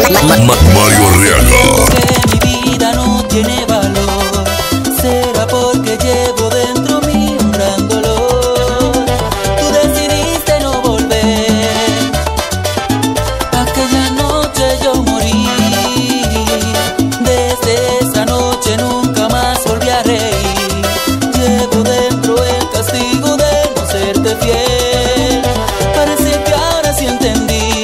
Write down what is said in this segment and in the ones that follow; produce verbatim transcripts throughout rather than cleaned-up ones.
Mario Arriaga. Que mi vida no tiene valor, será porque llevo dentro mí un gran dolor. Tú decidiste no volver, aquella noche yo morí. Desde esa noche nunca más volví a reír. Llevo dentro el castigo de no serte fiel. Parece que ahora sí entendí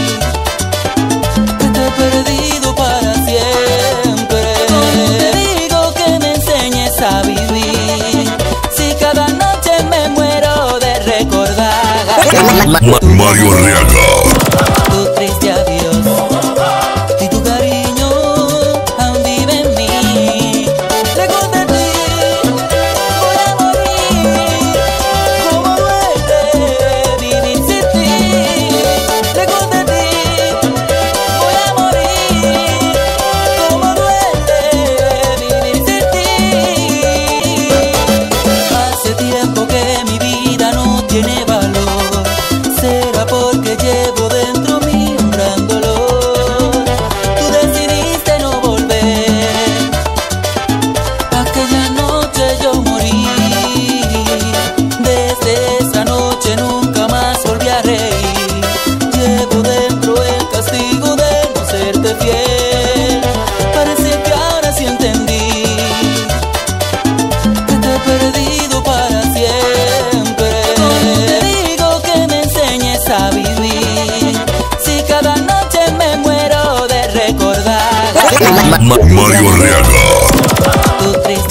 que te he perdido para siempre. Como te digo que me enseñes a vivir, si cada noche me muero de recordar Mario Arriaga. tu triste adiós y tu cariño aún vive en mí. Lejos de ti voy a morir. Cómo duele vivir sin ti. Lejos de ti voy a morir. Cómo duele vivir sin ti. Hace tiempo que mi vida no tiene valor, será porque llevo dentro mí un gran dolor. Tú decidiste no volver, aquella noche yo morí. Desde esa noche nunca más volví a reír. Llevo dentro el castigo de no serte fiel. Parece que ahora sí entendí que te he perdido para siempre. Como te digo que me enseñes a vivir, si cada noche me muero de recordar Mario Arriaga. tu triste